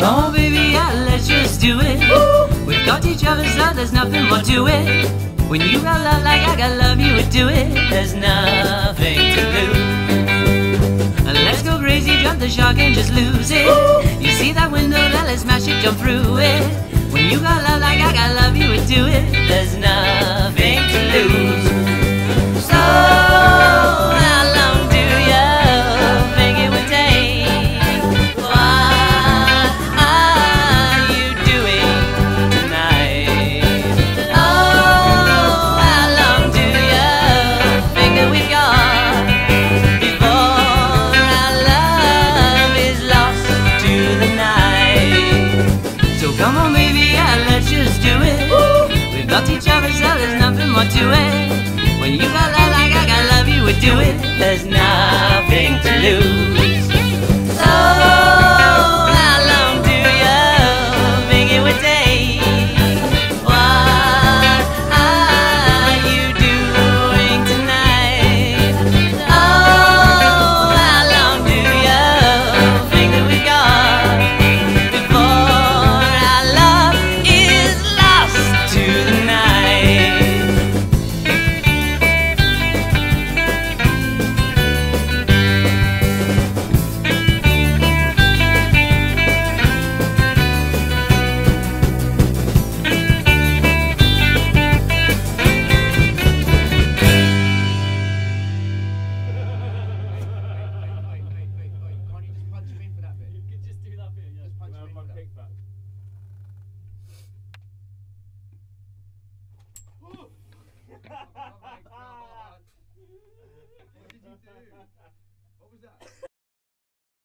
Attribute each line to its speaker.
Speaker 1: Oh baby, yeah, let's just do it. We've got each other, so there's nothing more to it. When you got love like I got love, you would do it. There's nothing to lose. Let's go crazy, jump the shark and just lose it. You see that window, then let's smash it, jump through it. When you got love like I got love, you would do it. There's nothing to lose. So how long do you think it would take? What are you doing tonight? Oh, how long do you think that we got before our love is lost to the night? So come on baby, yeah, let's just do it. We've got each other, so there's nothing more to it. When you got love like I got love, you would do it. There's nothing to lose. So how long do you think it would take? What are you doing tonight? Oh, how long do you think that we got before our love is lost to the night?
Speaker 2: What did you do? What was that?